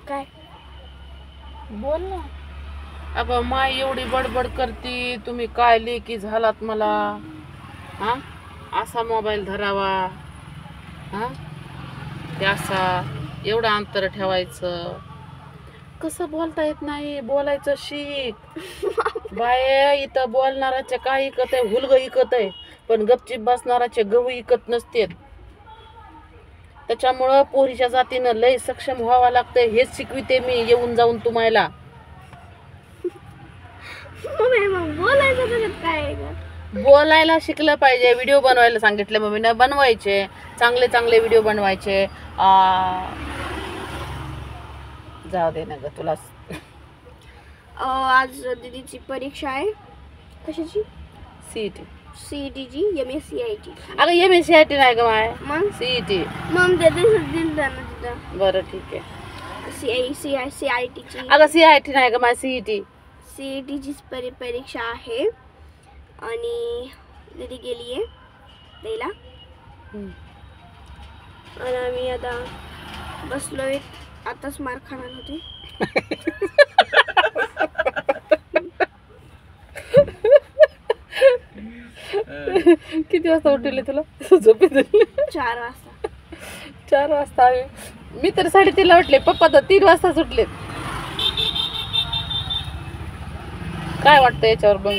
काय बोल ना. अगं माय एवढी बडबड करती, तुम्ही काय लेकी झालात मला. हा, असा मोबाईल धरावा, हा, ते असा एवढं अंतर ठेवायचं. कसं बोलता येत नाही, बोलायचं शिक. बाय इथं बोलणाराचे काय इकत आहे, हुलग इकत आहे, पण गपचीप बसणाराचे गहू इकत नसतेत. त्याच्यामुळं पोरीच्या जातीनं लय सक्षम व्हावं लागतंय, हेच शिकविते मी येऊन जाऊन तुम्हाला. मग बोलायचं त्याच्यात काय आहे गं? बोलायला शिकलं पाहिजे. व्हिडिओ बनवायला सांगितले मम्मीनं, बनवायचे चांगले चांगले व्हिडिओ बनवायचे. जाऊ दे ना ग तुला. आज दीदीची परीक्षा आहे. कशाची? सीईटी. सीईटीची MSCIT. अगं MSCIT नाही ग माय, मग सीईटी. मग ते दिलं ना तिथं बरं ठीक आहे. CITची. अगं CIT नाही ग माय, सीईटी. CETची परीक्षा आहे आणि दीदी गेली आहे द्यायला. आणि आम्ही आता बसलोय. आताच मार खाणार होते. किती वाजता उठवले तुला झोपेत? 4 वाजता. 4 वाजता. मी तर 3:30ला उठले, पप्पा तर 3 वाजता सुटले. काय वाटतं याच्यावर मग?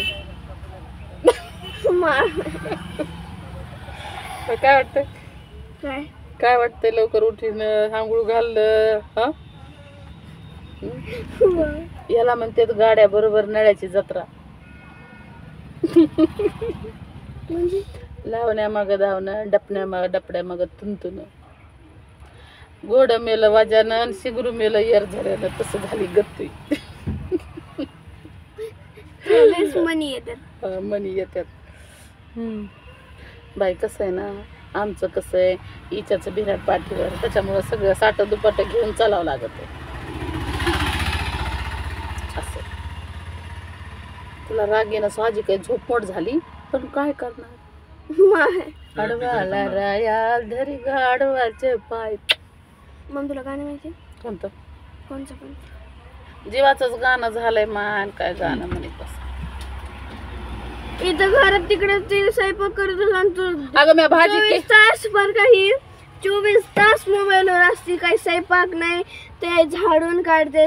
काय वाटतंय? काय काय वाटतंय? लवकर उठीन, आंघोळ घाललं, हा? याला म्हणते गाड्या बरोबर नळ्याची जत्रा. म्हणजे लावण्या माग धावणं, डपड्या माग तुंतुन. गोड मेलं वाजानं, शिगरू मेलं येर झाल्यानं, तसं झाली गत्ती. मनी येतात. मनी येतात. बाई कसं आहे ना, आमचं कसं आहे, इच्याचं बिराट पाठीवर, त्याच्यामुळं सगळं साठ दुपाट घेऊन चालावं लागत. असं तुला राग येणं साहजिक आहे, झोपमोड झाली, पण काय करणार. आडवाला राया धरी गाडवाचे पाय. मग तुला गाणं माहिती? कोणतं? कोणचं पण? जीवाचंच गाणं झालंय मान. काय गाणं म्हणे कसं. इथं घरात तिकडे ते स्वयंपाक करत होता. अगं मी भाजी 24 तास बरं काही 24 तास मोबाईलवर असते. काही स्वयंपाक नाही, ते झाडून काढते.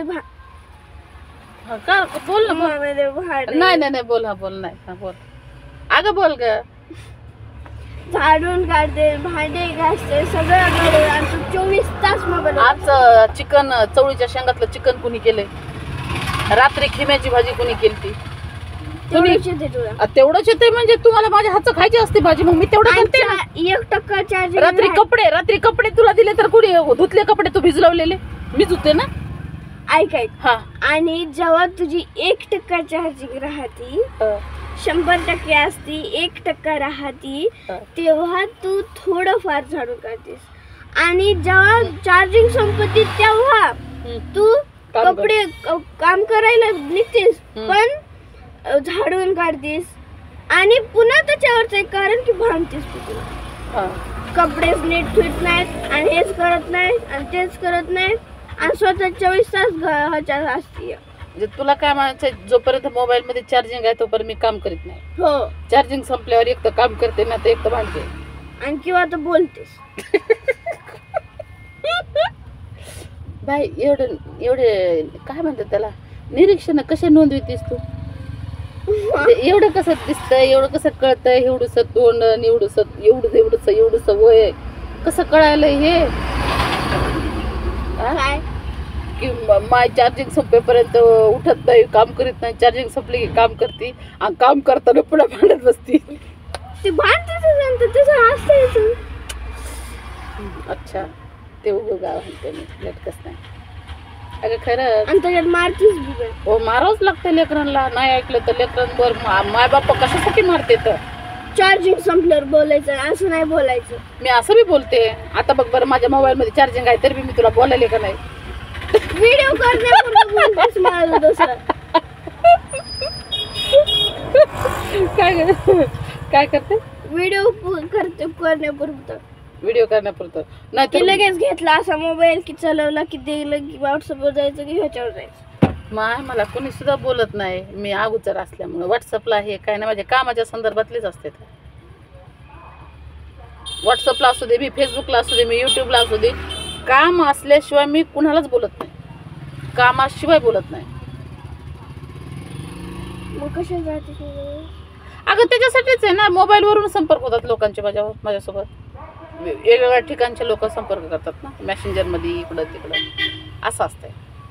का बोल ना, नाही नाही नाही, बोल. हा बोल. नाही हा बोल. अगं बोल ग. झाडून काढते, भांडे घासते, सगळं करते आणि तू 24 तास मोबाईल. आज चिकन, चवळीच्या शेंगातलं चिकन कुणी केलंय? रात्री खिम्याची भाजी कुणी केली? तेवढंच येते तुला. तेवढंच येते म्हणजे तुम्हाला माझ्या हातचं खायची असते भाजी, मग मी तेवढं करते ना. 1% चार्जिंग. रात्री कपडे तुला दिले तर कुणी धुतले कपडे? तू भिजवलेले मी धुते ना. ऐक हा. आणि जेव्हा तुझी 1% चार्जिंग राहती, 100% असती, 1% राहती, तेव्हा तू थोडंफार झाडून काढतेस. आणि जेव्हा चार्जिंग संपत्ती तेव्हा तू कपडे काम करायला निघतेस, पण झाडून काढतेस आणि पुन्हा त्याच्यावरच कारण की भांडतेस तू. तुला कपडेच नीट धुत नाहीत आणि हेच करत नाहीत आणि तेच करत नाहीत आणि स्वतः 24 तास घराच्या असते. म्हणजे तुला काय म्हणायचं, जोपर्यंत मोबाईल मध्ये चार्जिंग आहे तोपर्यंत मी काम करीत नाही. हो. चार्जिंग संपल्यावर एक तर काम करते ना, तर एक तर भांडते आणि किंवा तर बोलतेस. बाई एवढे काय म्हणतात त्याला, निरीक्षण कसे नोंदवितेस तू? एवढं कसं दिसतंय, एवढं कसं कळतंय, एवढंसं तोंड, एवढंसं वय, कसं कळायला हे? काय की माय चार्जिंग संपेपर्यंत उठत नाही, काम करीत नाही, चार्जिंग संपली की काम करते आणि काम करताना पुन्हा भांडत बसती. ते भांडतेच तुझं असतं. अच्छा, ते उभं गाव म्हणते मी, लटकच नाही. अगं खरं. आणि त्याच्यात मारतीस बी. हो, मारावंच लागतं लेकरांना. नाही ऐकलं तर लेकरांवर माय बाप कशासाठी मारते? तर चार्जिंग संपल्यावर बोलायचं, असं नाही बोलायचं. मी असं बी बोलते. आता बघ बरं, माझ्या मोबाईल मध्ये चार्जिंग आहे तरी मी तुला बोलायले का नाही? व्हिडिओ करण्यापूर्वी मला दुसरं काय करते? व्हिडिओ करण्यापूर्वी व्हिडिओ करण्यापुरतं नाही की तर लगेच घेतला असा मोबाईल की चालवला की दिलं की व्हॉट्सअपवर जायचं की ह्याच्यावर जायचं. मला कोणी सुद्धा बोलत नाही. मी अगोदर असल्यामुळे व्हॉट्सअपला हे काय नाही, माझ्या कामाच्या संदर्भातलेच असते. व्हॉट्सअपला असू दे, मी फेसबुकला असू दे, मी यूट्यूबला असू दे, काम असल्याशिवाय मी कुणालाच बोलत नाही. कामाशिवाय बोलत नाही. मग कशा जाते तू? अगं त्याच्यासाठीच आहे ना, मोबाईलवरून संपर्क होतात लोकांचे माझ्यासोबत. वेगवेगळ्या ठिकाणचे लोक संपर्क करतात ना, मॅसेंजरमध्ये इकडं तिकडं असं असतंय.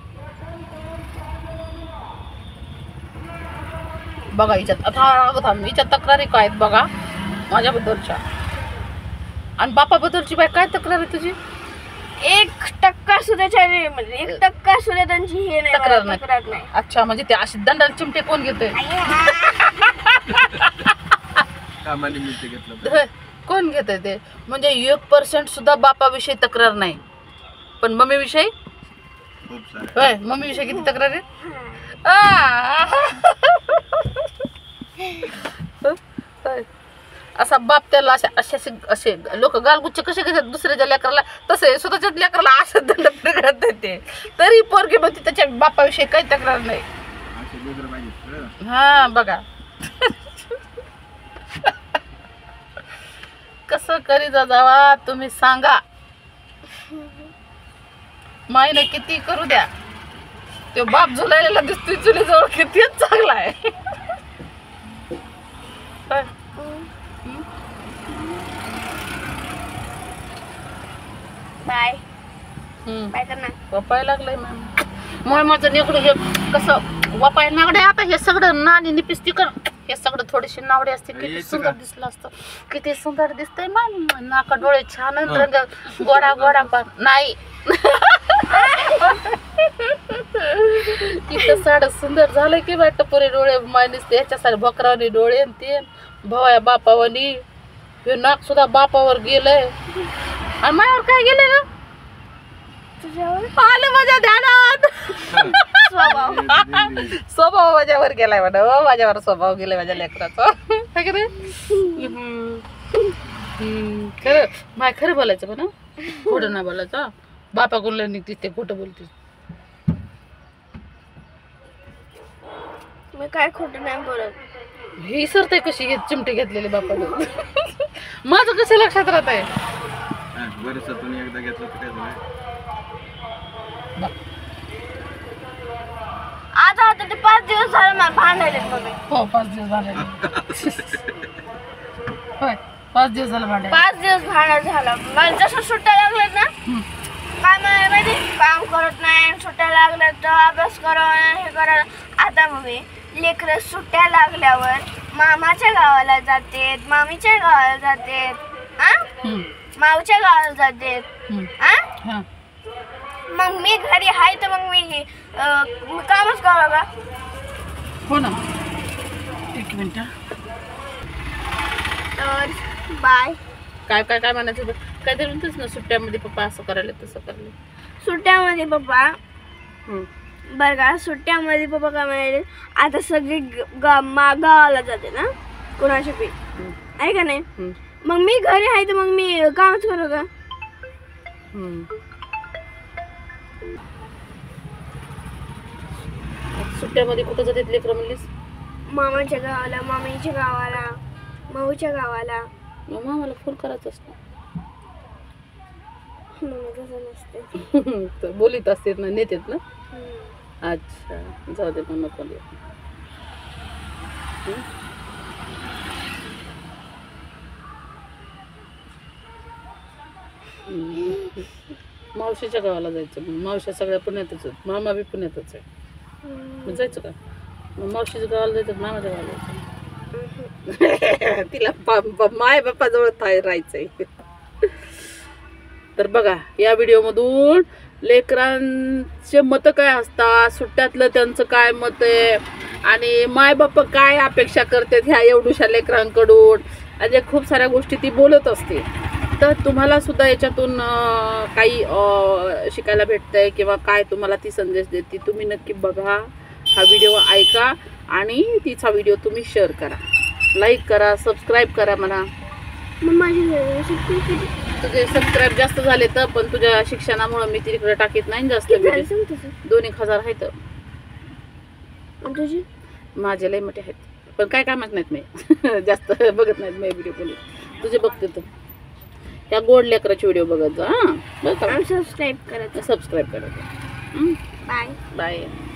बघा हिच्यात आता हिच्या तक्रारी काय आहेत बघा माझ्याबद्दलच्या. आणि बापाबद्दलची बाय काय तक्रार आहे तुझी? 1% सुद्धा म्हणजे 1% सुद्धा त्यांची हे नाही, तक्रार तक्रार नाही. अच्छा, म्हणजे ते अशी दंडाला चिमटे कोण घेतोय? कोण घेतोय ते? म्हणजे 1% सुद्धा बापाविषयी तक्रार नाही, पण मम्मी विषयी होय. मम्मी विषयी किती तक्रार आहे? असा बाप त्याला असे लोक गालगुच्छ कसे घेतात दुसऱ्याच्या लेकराला, तसे स्वतःच्याच लेकराला असं दंड प्रकारत ते. तरी पोरगी म्हणते त्याच्या बापाविषयी काही तक्रार नाही. हा बघा कसं करी जावा तुम्ही सांगा. मायने किती करू द्या, तो बाप झुलायला दिसतोय चुलीजवळ किती चांगला आहे. बाय बाय कर ना. वापाय लागलंय मॅम. मग माझं नेकडं हे कसं वापाय नागडे. आता हे सगळं नाणी निपिस्ती कर, हे सगळं थोडीशी नावडे असते. किती सुंदर दिसलं असतं, किती सुंदर दिसतंय. मॅम नाका डोळे छान रंग गोडा गोडा पण नाही. इथं साडं सुंदर झालंय की वाटतं पुरे डोळे माय दिसते ह्याच्यासाठी भोकरावानी डोळे ते भावाया बापावानी. हे नाक सुद्धा बापावर गेलंय आणि माझ्यावर काय गेलंय ना? तुझ्यावर आलं माझ्या ध्यानात. स्वभाव माझ्यावर गेलाय म्हणा. माझ्यावर स्वभाव गेलाय माझ्या लेकराचा. खरं माय खरं बोलायचं म्हणा, खोटं नाही बोलायचं. बापा कोणला निघतीस ते खोटं बोलतीस. मी काय खोटं नाही बोलत. ही सरते कशी हे चिमटे घेतलेले बापाने. माझं कसं लक्षात राहत आहे? एकदा घेतलं तर काय आता ते 5 दिवस झाले मला भांडायले बघ. हो 5 दिवस झाले. होय 5 दिवस झालं भांडायला. 5 दिवस भांडण झालं. मला जसं सुट्ट्या लागल्यात ना, काय म्हणाले माहिती, काम करत नाही, सुट्ट्या लागल्या तर अभ्यास करा हे करा. आता मम्मी लेकरं सुट्ट्या लागल्यावर मामाच्या गावाला जाते, मामीच्या गावाला जाते, मावच्या गावाला जाते. मग मी घरी आहे तर मग मी कामच करावं का? हो ना. एक मिनिट. तर बाय. काय काय काय म्हणायचं काहीतरी म्हणतेस ना, सुट्ट्यामध्ये पप्पा असं करायला तसं करायला. सुट्ट्यामध्ये पप्पा बरं का, सुट्ट्यामध्ये पप्पा काय म्हणाले, आता सगळी गावाला जाते ना कुणाच्या बी आहे का नाही. मग मी घरी आहे तर मग मी कामच करू का? सुट्ट्यामध्ये कुठं जातात लेकरं म्हणलीस? मामाच्या गावाला, मामीच्या गावाला, माऊच्या गावाला. मग मला फोन करायचा असतो. तसं नसते. बोलीत असतात ना, नेतेत ना. अच्छा जाऊ दे मग नको. मावशीच्या गावाला जायचं. मग मावशी सगळ्या पुण्यातच आहेत, मामा बी पुण्यातच आहे. मग जायचं का? मग मावशीच्या गावाला जायचं, मामाच्या गावाला जायचं. तिला माय बाप्पाजवळ राहायचंय. तर बघा या व्हिडिओमधून लेकरांचे मत काय असतात, सुट्ट्यातलं त्यांचं काय मत आहे आणि माय बाप काय अपेक्षा करतात ह्या एवढ्याशा लेकरांकडून, म्हणजे खूप साऱ्या गोष्टी ती बोलत असते. तर तुम्हाला सुद्धा याच्यातून काही शिकायला भेटतंय किंवा काय तुम्हाला ती संदेश देते, तुम्ही नक्की बघा, हा व्हिडिओ ऐका आणि तिचा व्हिडिओ तुम्ही शेअर करा, लाईक करा, सबस्क्राईब करा म्हणा. मग माझे किती तुझे सबस्क्राईब जास्त झाले तर, पण तुझ्या शिक्षणामुळे मी तिकडे टाकीत नाही जास्त झाले video. सांग तसं. 2,000 आहेत. आणि तुझी माझे लय मोठे आहेत, पण काय कामात नाहीत मी. जास्त बघत नाहीत मी व्हिडिओ कोणी. तुझे बघते तर त्या गोड लेकराचे व्हिडिओ बघत जा. हां बरं का, सबस्क्राईब करत सबस्क्राईब करायचं. Bye bye.